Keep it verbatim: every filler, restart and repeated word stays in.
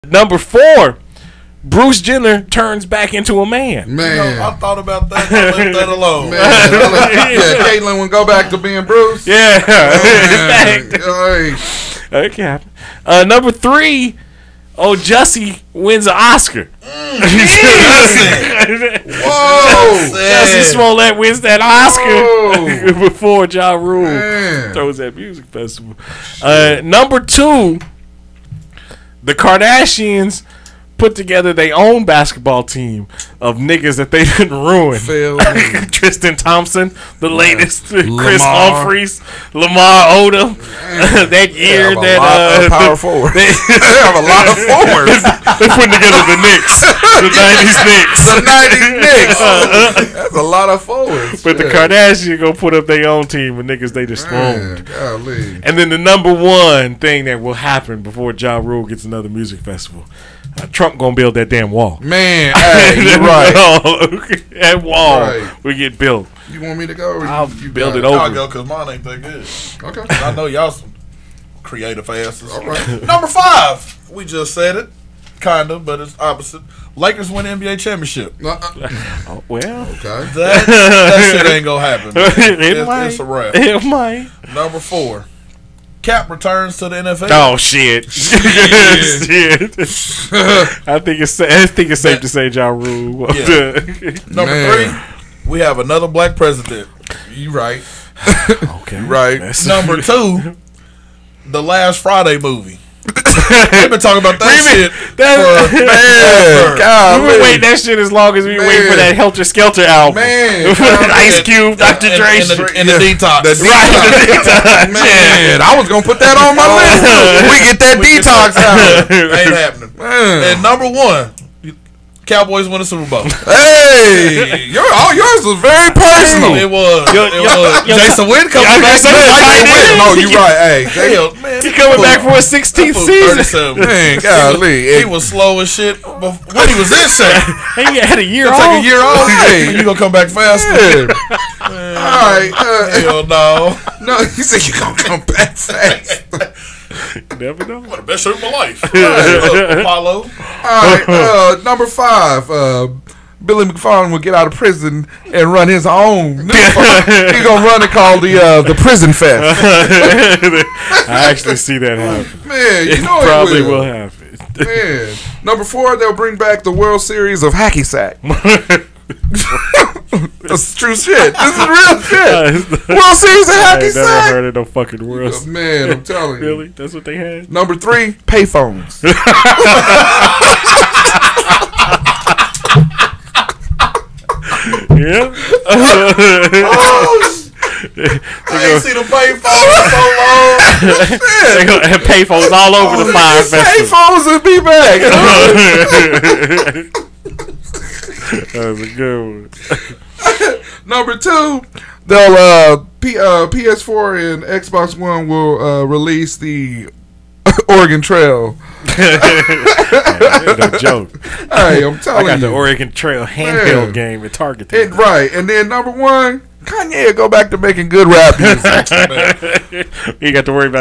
Number four, Bruce Jenner turns back into a man. Man, You know, I thought about that. I left that alone. man, yeah, Caitlyn would go back to being Bruce. Yeah. Man, In fact. hey. Okay. Uh, number three, oh, Jussie wins an Oscar. Whoa, Jussie Smollett wins that Oscar Whoa. before Ja Rule Man. throws that music festival. Uh, number two, the Kardashians put together their own basketball team of niggas that they didn't ruin. Phil. Tristan Thompson, the latest, Chris Lamar. Humphries, Lamar Odom. that year Have a that lot uh, of power the- forwards. they, They have a lot of forwards. they putting together the Knicks, the nineties Knicks. The nineties Knicks. That's a lot of forwards. But the Shit. Kardashians gonna put up their own team of niggas they just Man, thrown. golly. And then the number one thing that will happen before Ja Rule gets another music festival, uh, Trump gonna build that damn wall. Man, hey, you're right. That wall Right. will get built. You want me to go? Or I'll you, you build got it over. I'll go because mine ain't that good. Okay. I know y'all some creative asses. All right. Number five. We just said it. Kind of, but it's opposite. Lakers win the N B A championship. Uh, uh, Oh, well, okay. That, that shit ain't gonna happen. it It's, might. it's a wrap. It might. Number four. Cap returns to the N F L. Oh shit! shit! I think it's sa- I think it's safe to say Ja Rule. Yeah. Number Man. three. We have another black president. You right. okay, Right. That's- Number two. The Last Friday movie. We've been talking about that shit That- for Man, God, We've been waiting that shit as long as we Man. wait for that Helter Skelter album. Man, With Ice Cube, Doctor in, Dre, in, the, shit. in the detox. The detox. Man, I was gonna put that on my list. We get that We get detox out. Ain't happening. Man. And number one, Cowboys win the Super Bowl. Hey, your all yours was very personal. It was. Yo, it yo, was. yo, Jason Witten yo, coming back. Jason Witten, Jason tight Witten. end. No, you right. Hey, Hell, man. He coming back for a sixteenth season. thirty-seven. man, golly, He was slow as shit bef- when he was in shape. He had a year He'll off. take a year off. Hey. You gonna come back faster? Yeah. All right. Uh, Hell no. no, he said you gonna come back fast. Never know. The best show of my life. Right, Apollo. All right. Uh, number five. Uh, Billy McFarland will get out of prison and run his own. He gonna run it called the uh, the Prison Fest. I actually see that happen. Man, you It know probably it will. will happen. Man, number four, they'll bring back the World Series of Hacky Sack. That's true shit. This is real shit. World Series of I Hacky ain't never Sack. heard of no fucking world. Man, I'm telling you. Really? That's what they had? Number three, payphones. Yeah. I ain't seen a payphone in so long. They're gonna have payphones all over the fire festival. Payphones will be back. That was a good one. Number two, they'll uh, P, uh, P S four and Xbox One will uh, release the Oregon Trail. No joke. Hey, I'm I telling got you. the Oregon Trail handheld Man. game at Target. It, right, and then number one, Kanye will go back to making good rap music. You got to worry about